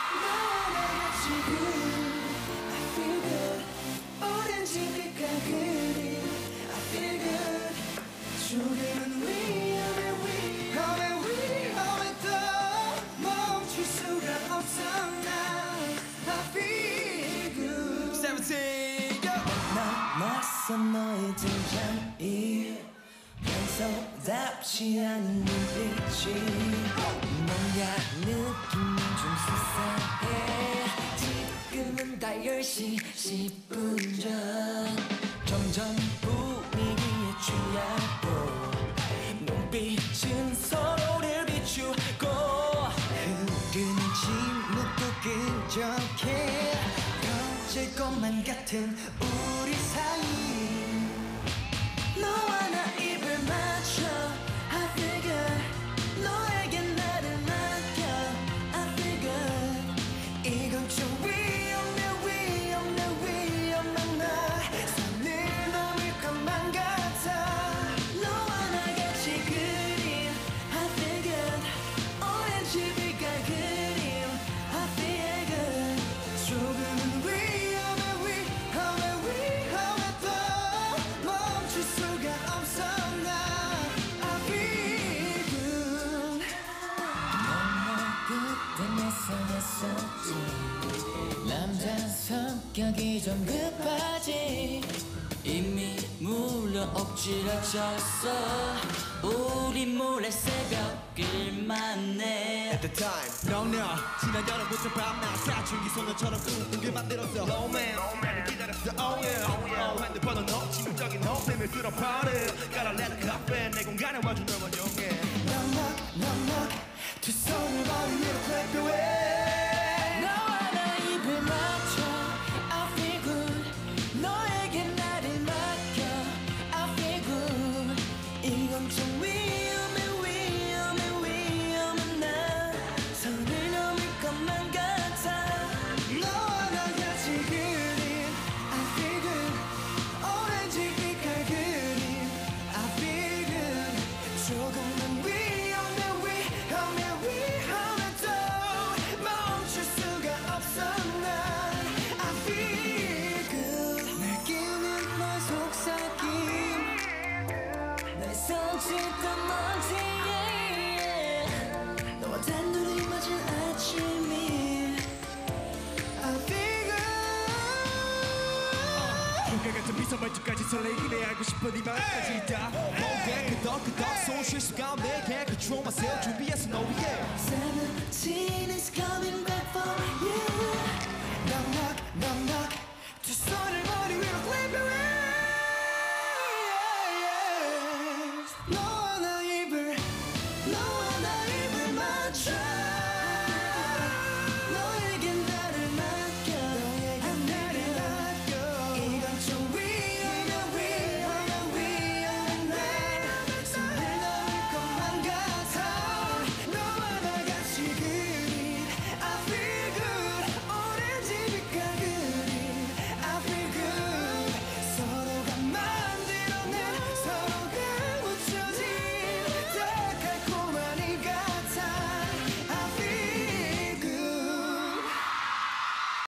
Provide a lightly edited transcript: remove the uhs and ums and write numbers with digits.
너와 내가 지금 I feel good 오렌지 빛깔 그림 I feel good 조금은 위험해 또 멈출 수가 없어 나 I feel good 17 낯선 너의 등장이 평소답지 않은 눈빛이 뭔가 느낌이 좀 수상해 지금은 다 10시 10분 전 점점 분위기에 취하고 눈빛은 서로를 비추고 흐르는 침묵도 끈적해 터질 것만 같은 우리 사이 너와 나 입을 맞춰 I feel good 너에게 나를 맡겨 I feel good 이건 좀 위험한 나 선을 넘을 것만 같아 너와 나 같이 그림 I feel good 오렌지 빛깔 그림 I feel good 조금은 위험해 또 멈출 수가 없어 나 I feel good 넌 그때 냈었지 남자 성격이 좀 급하지 이미 물러 엎질러졌어 우리 몰래 새벽길 만내 At the time 넉넉 지난 여름부터 밤낮 사춘기 소녀처럼 꿈꾸게 만들었어 Low man 나를 기다렸어 oh yeah 핸드폰은 너 지금적인 너 비밀스러운 party Gotta let the cafe 내 공간에 와준 널 원용해 넉넉 두 손을 머리 위로 clap your way 너와 나 입을 맞춰 I feel good 너에게 나를 맡겨 I feel good 이건 좀 위험한 나 선을 넘을 것만 같아 너와 나 같이 그림 I feel good 오렌지 빛깔 그림 I feel good 조금은 위험해 또 멈출 수가 없어 난 I feel good 느끼는 너의 속삭임 내 손짓도 먼지 너와 단둘이 맞은 아침이 I feel good 불가 같은 미소말투까지 설레긴 해 알고 싶어 네 말까지 다 뭔가 끄덕끄덕 손 쉴 수가 없네 그 트로마 세워 준비했어 너 위에 세븐틴은